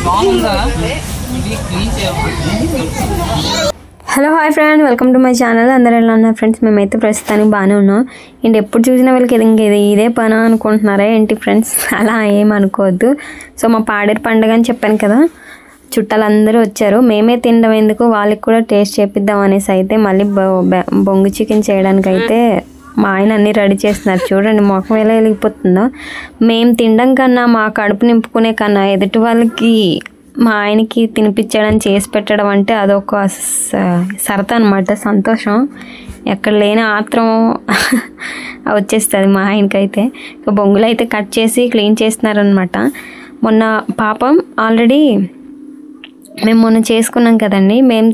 Hello hi friend, welcome to my channel. అందరూ ఎలా ఉన్నారు ఫ్రెండ్స్? మేమైతే ప్రస్తుతానికి బాగానే ఉన్నాం. ఇంటి ఎప్పుడు చూసిన వాళ్ళకి ఇదే పనా అనుకుంటున్నారా ఏంటి ఫ్రెండ్స్? అలా ఏమనుకోవద్దు. సో మా పాడేరు పండుగ అని చెప్పాను కదా, చుట్టాలందరూ వచ్చారు. మేమే తినడం ఎందుకు, వాళ్ళకి కూడా టేస్ట్ చేపిద్దాం అనేసి అయితే మళ్ళీ బొంగు చికెన్ చేయడానికి అయితే మా ఆయన అన్నీ రెడీ చేస్తున్నారు. చూడండి మొఖం ఎలా వెలిగిపోతుందో. మేము తినడం కన్నా, మా కడుపు నింపుకునే కన్నా ఎదుటి వాళ్ళకి మా ఆయనకి తినిపించడం, చేసి పెట్టడం అంటే అదొక సరదా అనమాట, సంతోషం. ఎక్కడ లేని ఆత్రం వచ్చేస్తుంది మా ఆయనకైతే. బొంగులు అయితే కట్ చేసి క్లీన్ చేస్తున్నారనమాట. మొన్న పాపం ఆల్రెడీ మేము మొన్న చేసుకున్నాం కదండి, మేము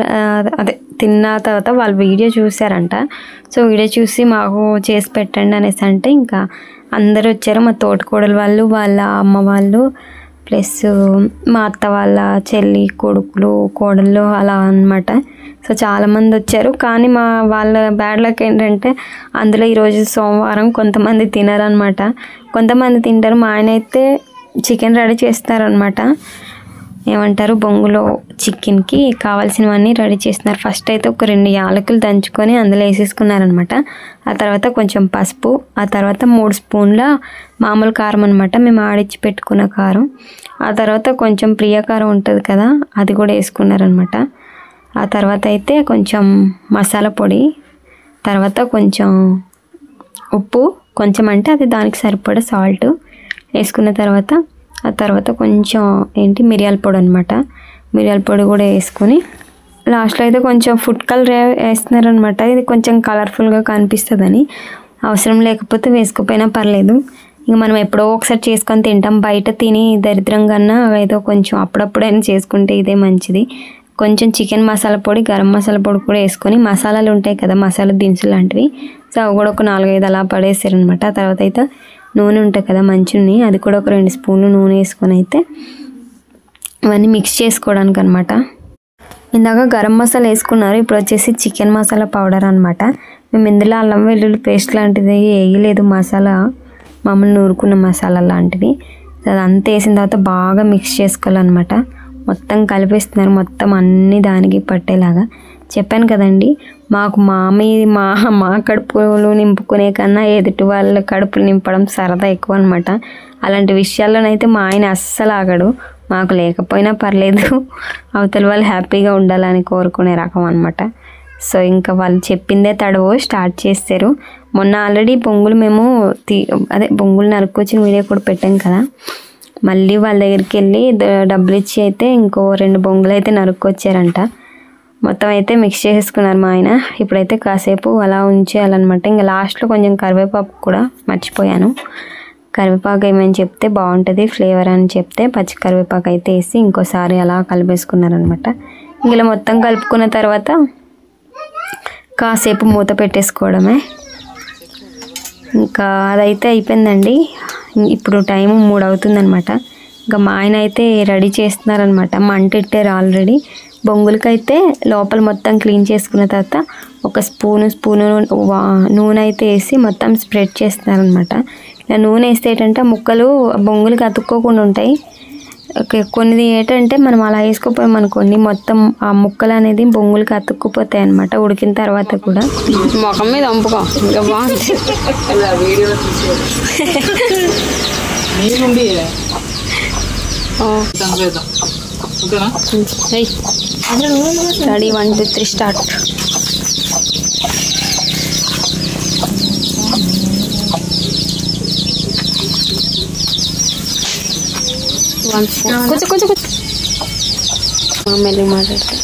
తిన్న తర్వాత వాళ్ళు వీడియో చూసారంట. సో వీడియో చూసి మాకు చేసి పెట్టండి అనేసి అంటే ఇంకా అందరూ వచ్చారు. మా తోటికోడలు వాళ్ళు, వాళ్ళ అమ్మ వాళ్ళు, ప్లస్ మా అత్త వాళ్ళ చెల్లి కొడుకులు, కోడళ్ళు అలా అన్నమాట. సో చాలామంది వచ్చారు. కానీ వాళ్ళ బ్యాడ్ లక్ ఏంటంటే అందులో ఈరోజు సోమవారం కొంతమంది తినరనమాట, కొంతమంది తింటారు. మా ఆయన అయితే చికెన్ రెడీ చేస్తారనమాట. ఏమంటారు, బొంగులో చికెన్కి కావాల్సినవన్నీ రెడీ చేస్తున్నారు. ఫస్ట్ అయితే ఒక 2 యాలకులు దంచుకొని అందులో వేసేసుకున్నారనమాట. ఆ తర్వాత కొంచెం పసుపు, ఆ తర్వాత 3 స్పూన్ల మామూలు కారం అనమాట, మేము ఆడిచ్చి పెట్టుకున్న కారం. ఆ తర్వాత కొంచెం ప్రియకారం ఉంటుంది కదా, అది కూడా వేసుకున్నారనమాట. ఆ తర్వాత అయితే కొంచెం మసాలా పొడి, తర్వాత కొంచెం ఉప్పు, కొంచెం అంటే అది దానికి సరిపడా సాల్ట్ వేసుకున్న తర్వాత, ఆ తర్వాత కొంచెం మిరియాల పొడి అనమాట, మిరియాల పొడి కూడా వేసుకొని లాస్ట్లో అయితే కొంచెం ఫుడ్ కలర్ వేస్తున్నారనమాట. ఇది కొంచెం కలర్ఫుల్గా కనిపిస్తుందని. అవసరం లేకపోతే వేసుకోపోయినా పర్లేదు. ఇంక మనం ఎప్పుడో ఒకసారి చేసుకొని తింటాం. బయట తిని దరిద్రం కన్నా ఏదో కొంచెం అప్పుడప్పుడైనా చేసుకుంటే ఇదే మంచిది. కొంచెం చికెన్ మసాలా పొడి, గరం మసాలా పొడి కూడా వేసుకొని, మసాలాలు ఉంటాయి కదా, మసాలా దినుసులు లాంటివి, సో అవి కూడా ఒక 4-5 అలా పడేసారనమాట. ఆ తర్వాత అయితే నూనె ఉంటుంది కదా, మంచి నూనె, అది కూడా ఒక 2 స్పూన్లు నూనె వేసుకొని అయితే ఇవన్నీ మిక్స్ చేసుకోవడానికి అనమాట. ఇందాక గరం మసాలా వేసుకున్నారు, ఇప్పుడు వచ్చేసి చికెన్ మసాలా పౌడర్ అనమాట. మేము ఇందులో అల్లం వెల్లుల్లి పేస్ట్ లాంటిది వేయలేదు, మసాలా మామూలు నూరుకున్న మసాలా లాంటిది. అదంతా వేసిన తర్వాత బాగా మిక్స్ చేసుకోవాలన్నమాట. మొత్తం కలిపేస్తున్నారు, మొత్తం అన్నీ దానికి పట్టేలాగా. చెప్పాను కదండి, మాకు మా కడుపులు నింపుకునే కన్నా ఎదుటి వాళ్ళ కడుపులు నింపడం సరదా ఎక్కువ అనమాట. అలాంటి విషయాల్లోనైతే మా ఆయన అస్సలు ఆగడు. మాకు లేకపోయినా పర్లేదు, అవతల వాళ్ళు హ్యాపీగా ఉండాలని కోరుకునే రకం అనమాట. సో ఇంకా వాళ్ళు చెప్పిందే తడవు స్టార్ట్ చేస్తారు. మొన్న ఆల్రెడీ బొంగులు మేము బొంగులు నరుక్కొచ్చిన వీడియో కూడా పెట్టాం కదా, మళ్ళీ వాళ్ళ దగ్గరికి వెళ్ళి డబ్బులు ఇచ్చి అయితే ఇంకో 2 బొంగులు అయితే నరుక్కొచ్చారంట. మొత్తం అయితే మిక్స్ చేసుకున్నారు మా ఆయన. ఇప్పుడైతే కాసేపు అలా ఉంచేయాలన్నమాట. ఇంకా లాస్ట్లో కొంచెం కరివేపాకు కూడా మర్చిపోయాను. కరివేపాకు ఏమని చెప్తే బాగుంటుంది ఫ్లేవర్ అని చెప్తే పచ్చి కరివేపాకు అయితే వేసి ఇంకోసారి అలా కలిపేసుకున్నారనమాట. ఇలా మొత్తం కలుపుకున్న తర్వాత కాసేపు మూత పెట్టేసుకోవడమే. ఇంకా అదైతే అయిపోయిందండి. ఇప్పుడు టైం 3 అవుతుందనమాట. ఇంకా మా ఆయన అయితే రెడీ చేస్తున్నారనమాట. మంట పెట్టారు ఆల్రెడీ. బొంగులకైతే లోపల మొత్తం క్లీన్ చేసుకున్న తర్వాత ఒక స్పూను నూనె అయితే వేసి మొత్తం స్ప్రెడ్ చేస్తున్నారనమాట. ఇలా నూనె వేస్తే ఏంటంటే ముక్కలు బొంగులకి అతుక్కోకుండా ఉంటాయి. కొన్ని ఏంటంటే మనం అలా వేసుకోపోయామనుకోండి, మొత్తం ఆ ముక్కలు అనేది బొంగులకి అతుక్కుపోతాయి అనమాట ఉడికిన తర్వాత కూడా. మొఖం మీద వంపుకో, ఇంకా బాగుంటుంది. Ready 1 2 3 start. కొంచెం మెల్లి మాట్లాడతా.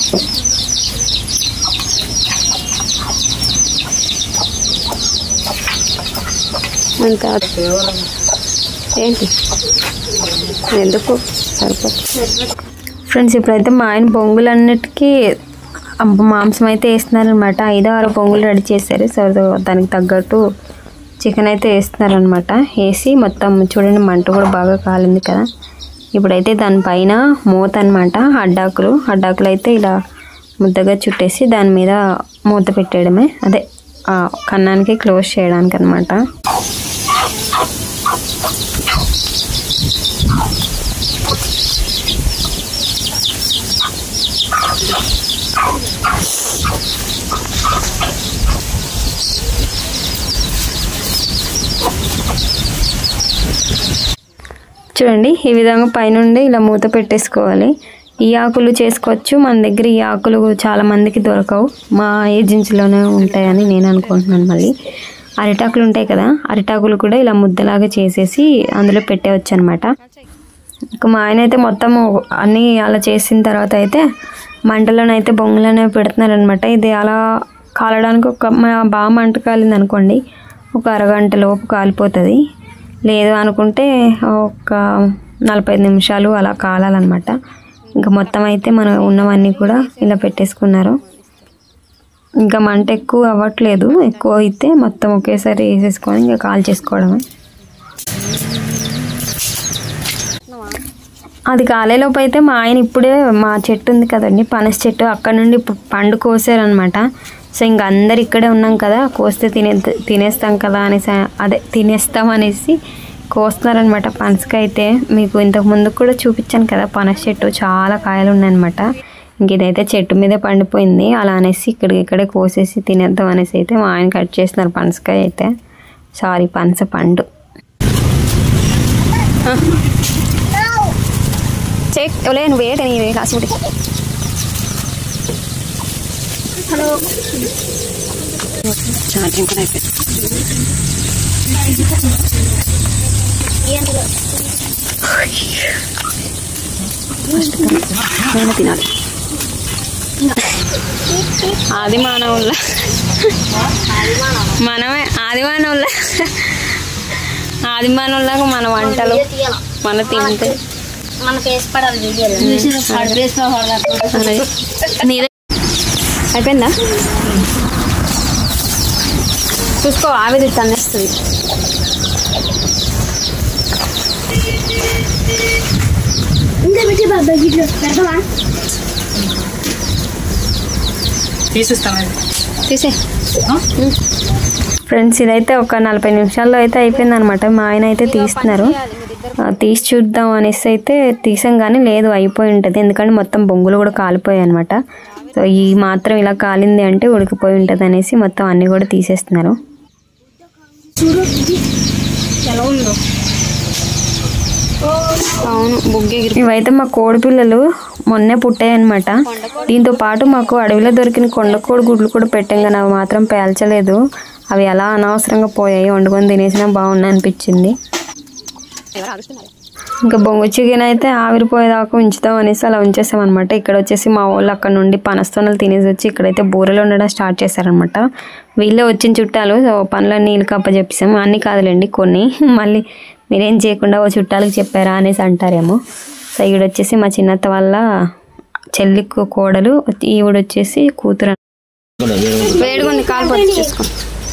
అంత ఏంటి ఎందుకు సరిపోతుంది ఫ్రెండ్స్. ఇప్పుడైతే మా ఆయన బొంగులన్నిటికీ మాంసం అయితే వేస్తున్నారనమాట. 5-6 బొంగులు రెడీ చేశారు. సో దానికి తగ్గట్టు చికెన్ అయితే వేస్తున్నారనమాట. వేసి మొత్తం చూడండి మంట కూడా బాగా కాలింది కదా. ఇప్పుడైతే దానిపైన మూత అనమాట, అడ్డాకులు అయితే ఇలా ముద్దగా చుట్టేసి దాని మీద మూత పెట్టేయడమే, అదే కన్నానికి క్లోజ్ చేయడానికి అనమాట. చూడండి ఈ విధంగా పైనుండి ఇలా మూత పెట్టేసుకోవాలి. ఈ ఆకులు చేసుకోవచ్చు, మన దగ్గర ఈ ఆకులు చాలా మందికి దొరకవు, మా ఏజెన్సీలోనే ఉంటాయని నేను అనుకుంటున్నాను. మళ్ళీ అరిటాకులు ఉంటాయి కదా, అరిటాకులు కూడా ఇలా ముద్దలాగా చేసేసి అందులో పెట్టేవచ్చు అనమాట. ఇక మా ఆయన అయితే మొత్తం అన్నీ అలా చేసిన తర్వాత అయితే మంటలోనైతే బొంగులోనే పెడుతున్నారనమాట. ఇది అలా కాలడానికి బాగా మంట కాలింది అనుకోండి, ఒక అరగంట లోపు కాలిపోతుంది. లేదు అనుకుంటే ఒక 45 నిమిషాలు అలా కాలాలన్నమాట. ఇంకా మొత్తం అయితే మనం ఉన్నవన్నీ కూడా ఇలా పెట్టేసుకున్నారు. ఇంకా మంట ఎక్కువ అవ్వట్లేదు, ఎక్కువ అయితే మొత్తం ఒకేసారి వేసేసుకొని ఇంకా కాల్ చేసుకోవడమే. అది కాలేలోపు అయితే మా ఆయన ఇప్పుడే మా చెట్టు ఉంది కదండి, పనస చెట్టు, అక్కడ నుండి పండు కోసారనమాట. సో ఇంకా అందరు ఇక్కడే ఉన్నాం కదా, కోస్తే తినేస్తాం కదా అనేసి, అదే తినేస్తాం అనేసి కోస్తున్నారనమాట. పనసకాయ అయితే మీకు ఇంతకు ముందు కూడా చూపించాను కదా, పనస చెట్టు చాలా కాయలు ఉన్నాయన్నమాట. ఇంక ఇదైతే చెట్టు మీదే పండిపోయింది. అలా అనేసి ఇక్కడే కోసేసి తినేద్దాం అనేసి అయితే మా ఆయన కట్ చేస్తున్నారు పనసకాయ అయితే, సారీ పనస పండు. నువ్వు ఏంటి నీ క్లాస్ హలో ఛార్జింగ్ కూడా అయిపోయింది. నేను తినాలి. ఆదిమానవుల్లా మనమే ఆదిమానవుల్లాగా మన వంటలు మన తింటే అయిపోయిందా చూసుకో, ఆవిరి తన్నేస్తుంది. తీసే ఫ్రెండ్స్, ఇదైతే ఒక 40 నిమిషాల్లో అయితే అయిపోయింది అనమాట. మా ఆయన అయితే తీస్తున్నారు, తీసి చూద్దాం అనేసి అయితే తీసాం కానీ లేదు అయిపోయి ఉంటుంది, ఎందుకంటే మొత్తం బొంగులు కూడా కాలిపోయాయి అనమాట. సో ఈ మాత్రం ఇలా కాలింది అంటే ఉడికిపోయి ఉంటుంది అనేసి మొత్తం అన్నీ కూడా తీసేస్తున్నారు. అవును, ఇవైతే మా కోడి పిల్లలు మొన్నే పుట్టాయి అనమాట. దీంతో పాటు మాకు అడవిలో దొరికిన కొండకోడి గుడ్లు కూడా పెట్టాం కానీ అవి మాత్రం పేల్చలేదు. అవి ఎలా అనవసరంగా పోయాయి, వండుకొని తినేసినా బాగుంది అనిపించింది. ఇంకా బొంగు చికెన్ అయితే ఆవిరిపోయేదాకా ఉంచుతాం అనేసి అలా ఉంచేసాం అనమాట. ఇక్కడ వచ్చేసి మా వాళ్ళు అక్కడ నుండి పనస్తోనలు తినేసి వచ్చి ఇక్కడైతే బూరెలు ఉండడం స్టార్ట్ చేశారనమాట. వీళ్ళే వచ్చిన చుట్టాలు, సో పనులన్నీ వీళ్ళకి అప్పచెప్పేసాము. అన్నీ కాదులేండి కొన్ని, మళ్ళీ మీరేం చేయకుండా ఓ చుట్టాలకు చెప్పారా అనేసి అంటారేమో. సో ఈవిడ వచ్చేసి మా చిన్నత్త వాళ్ళ చెల్లి కోడలు, ఈవిడ వచ్చేసి కూతురు. వేడుకుంది కాలు పట్టి చేసుకో.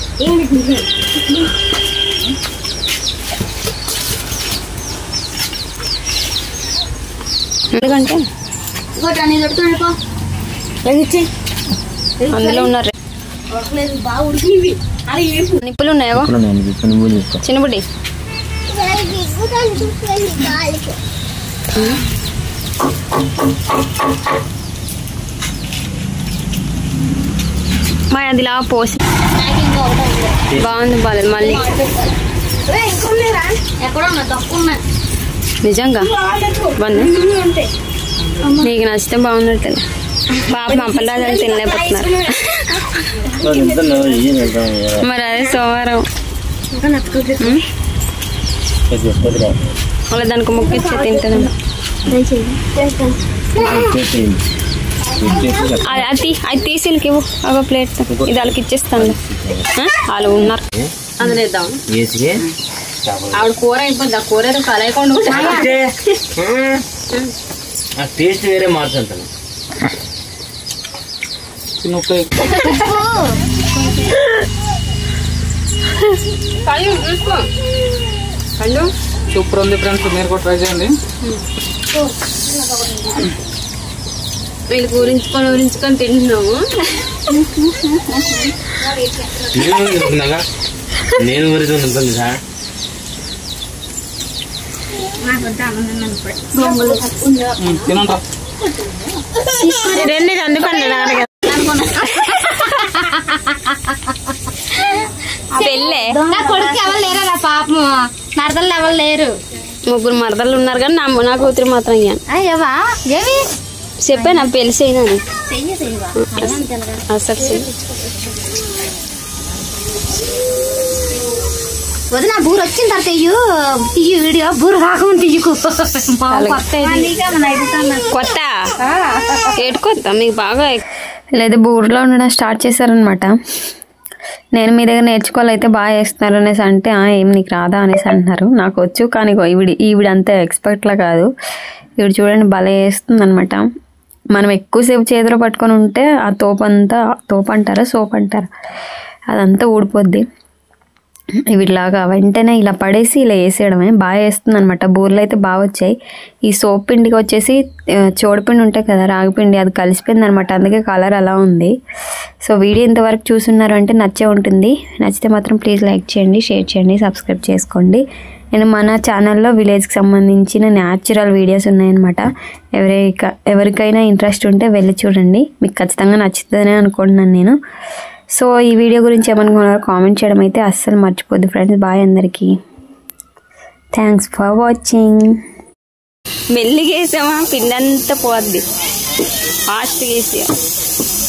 ఎందుకంటే అందులో ఉన్నారు నిప్పులు ఉన్నాయో చిన్నబుడ్డి. మా అదిలా పోసి బాగుంది, బాలేదు మళ్ళీ నిజంగా బాగుంది. నీకు నచ్చితే బాగున్నట్టు. పాప అప్పలాదాలు తినలేకపోతున్నారు. మరి అదే సోమవారం అలా దానికి ముక్క ఇచ్చే తింటాను. అది తీసి ఇవ్వు ఒక ప్లేట్, ఇది వాళ్ళకి ఇచ్చేస్తాను. వాళ్ళు ఉన్నారు అందులో ఇద్దాం. ఆవిడ కూర అయిపోద్ది, ఆ కూర కలయకుండా టేస్ట్ వేరే మార్చుంటాను. సూపర్ ఉంది ఫ్రెండ్స్, మీరు కూడా ట్రై చేయండి. వీళ్ళు ఊరించుకొని తింటున్నాము. నేను ఊరిస్తుంది సార్. తినండి అందుకని పెళ్ళే నా కొడుకు ఎవరు లేరు, పాపం మరదలు ఎవరు లేరు. ముగ్గురు మరదలు ఉన్నారు కానీ నా కూతురు మాత్రం ఇయ్యాను. చెప్పా నా పెళ్లి చేయను అసలు వదిన బూరు వచ్చిన తర్వాత తీయు వీడియో బూరు రాకుండా తీయకు కొత్త ఏడుకొత్త మీకు బాగా లేదా బూర్లో ఉండడం స్టార్ట్ చేశారనమాట. నేను మీ దగ్గర నేర్చుకోవాలైతే బాగా చేస్తున్నారు అనేసి అంటే ఏం నీకు రాదా అనేసి అంటున్నారు. నాకు వచ్చు కానీ ఈవిడ అంతే ఎక్స్పర్ట్లా కాదు. ఈవిడ చూడండి భలే వేస్తుంది అనమాట. మనం ఎక్కువసేపు చేతిలో పట్టుకొని ఉంటే ఆ తోపు అంటారా సోప్ అంటారా అదంతా ఊడిపోద్ది. వీటిలాగా వెంటనే ఇలా పడేసి ఇలా వేసేయడమే. బాగా వేస్తుంది అనమాట. బూర్లు అయితే బాగా వచ్చాయి. ఈ సోప్ పిండికి వచ్చేసి చోడపిండి ఉంటాయి కదా రాగిపిండి, అది కలిసిపోయింది అనమాట. అందుకే కలర్ అలా ఉంది. సో వీడియో ఇంతవరకు చూస్తున్నారు అంటే నచ్చే ఉంటుంది. నచ్చితే మాత్రం ప్లీజ్ లైక్ చేయండి, షేర్ చేయండి, సబ్స్క్రైబ్ చేసుకోండి. నేను మన ఛానల్లో విలేజ్కి సంబంధించిన న్యాచురల్ వీడియోస్ ఉన్నాయన్నమాట. ఎవరికైనా ఇంట్రెస్ట్ ఉంటే వెళ్ళి చూడండి. మీకు ఖచ్చితంగా నచ్చుతుందనే అనుకుంటున్నాను నేను. సో ఈ వీడియో గురించి ఏమనుకున్నారో కామెంట్ చేయడం అయితే అస్సలు మర్చిపోద్దు ఫ్రెండ్స్. బాయ్ అందరికీ. Thanks for watching. మెల్లిగా వేసామా పిండి అంతా పోద్ది. ఫాస్ట్గా వేసి